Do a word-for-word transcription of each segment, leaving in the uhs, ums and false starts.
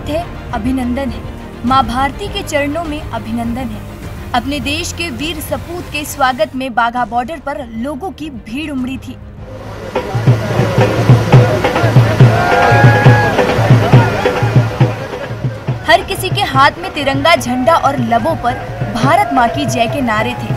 स्वागत है, अभिनंदन है। मां भारती के चरणों में अभिनंदन है। अपने देश के वीर सपूत के स्वागत में बाघा बॉर्डर पर लोगों की भीड़ उमड़ी थी। हर किसी के हाथ में तिरंगा झंडा और लबों पर भारत मां की जय के नारे थे।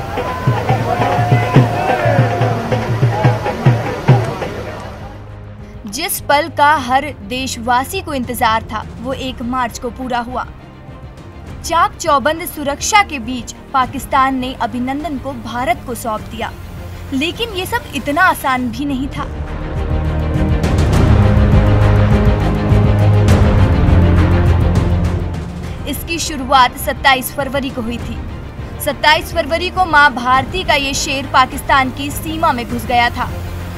जिस पल का हर देशवासी को इंतजार था, वो एक मार्च को पूरा हुआ। चाक चौबंद सुरक्षा के बीच पाकिस्तान ने अभिनंदन को भारत को सौंप दिया, लेकिन ये सब इतना आसान भी नहीं था। इसकी शुरुआत सत्ताईस फरवरी को हुई थी। सत्ताईस फरवरी को मां भारती का ये शेर पाकिस्तान की सीमा में घुस गया था।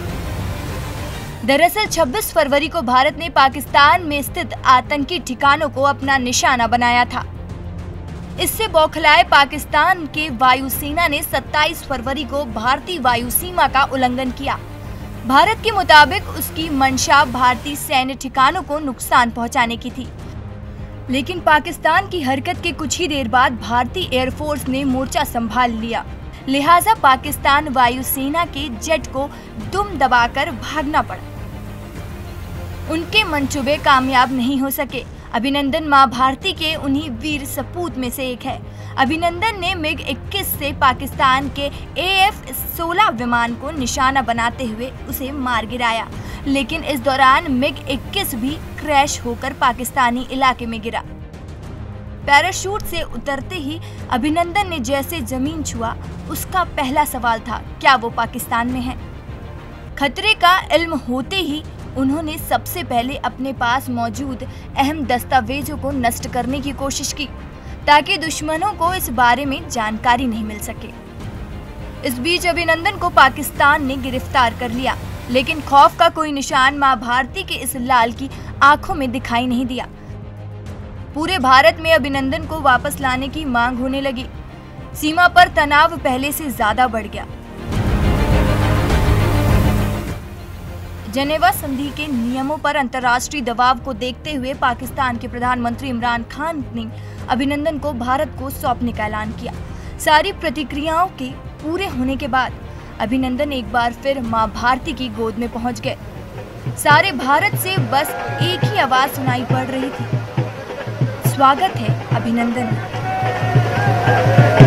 दरअसल छब्बीस फरवरी को भारत ने पाकिस्तान में स्थित आतंकी ठिकानों को अपना निशाना बनाया था। इससे बौखलाए पाकिस्तान के वायुसेना ने सत्ताईस फरवरी को भारतीय वायु सीमा का उल्लंघन किया। भारत के मुताबिक उसकी मंशा भारतीय सैन्य ठिकानों को नुकसान पहुंचाने की थी, लेकिन पाकिस्तान की हरकत के कुछ ही देर बाद भारतीय एयरफोर्स ने मोर्चा संभाल लिया। लिहाजा पाकिस्तान वायुसेना के जेट को दुम दबाकर भागना पड़ा। उनके मंसूबे कामयाब नहीं हो सके। अभिनंदन मां भारती के उन्हीं वीर सपूत में से एक है। अभिनंदन ने मिग इक्कीस से पाकिस्तान के ए एफ सोलह विमान को निशाना बनाते हुए उसे मार गिराया, लेकिन इस दौरान मिग इक्कीस भी क्रैश होकर पाकिस्तानी इलाके में गिरा। पैराशूट से उतरते ही अभिनंदन ने जैसे जमीन छुआ, उसका पहला सवाल था, क्या वो पाकिस्तान में है? खतरे का इल्म होते ही उन्होंने सबसे पहले अपने पास मौजूद अहम दस्तावेजों को नष्ट करने की कोशिश की, ताकि दुश्मनों को इस बारे में जानकारी नहीं मिल सके। इस बीच अभिनंदन को पाकिस्तान ने गिरफ्तार कर लिया, लेकिन खौफ का कोई निशान मां भारती के इस लाल की आंखों में दिखाई नहीं दिया। पूरे भारत में अभिनंदन को वापस लाने की मांग होने लगी। सीमा पर तनाव पहले से ज्यादा बढ़ गया। जेनेवा संधि के नियमों पर अंतर्राष्ट्रीय दबाव को देखते हुए पाकिस्तान के प्रधानमंत्री इमरान खान ने अभिनंदन को भारत को सौंपने का ऐलान किया। सारी प्रतिक्रियाओं के पूरे होने के बाद अभिनंदन एक बार फिर मां भारती की गोद में पहुंच गए। सारे भारत से बस एक ही आवाज सुनाई पड़ रही थी, स्वागत है, अभिनंदन।